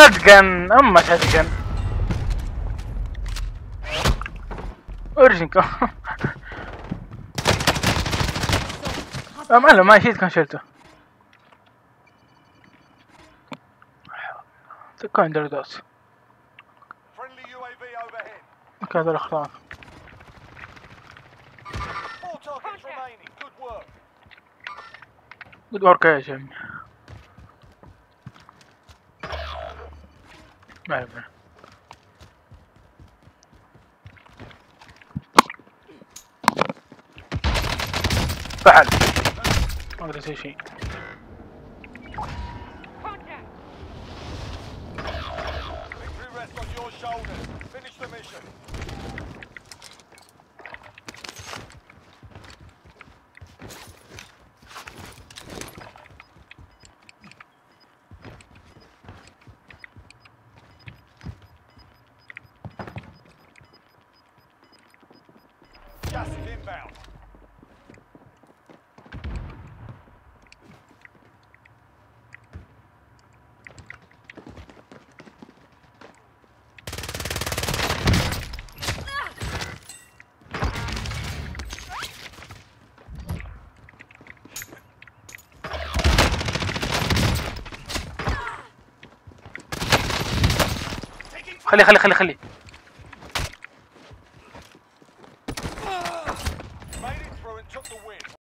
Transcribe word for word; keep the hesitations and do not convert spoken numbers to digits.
شاتجن اما شاتجن ارجنك. اه معلم ما شيت كان شلته. تكون دردوس كان هذا الاخلاق. جود ورك يا جماعة. ما يبغى فعل ما اقدر اسوي شيء. خلي خلي خلي خلي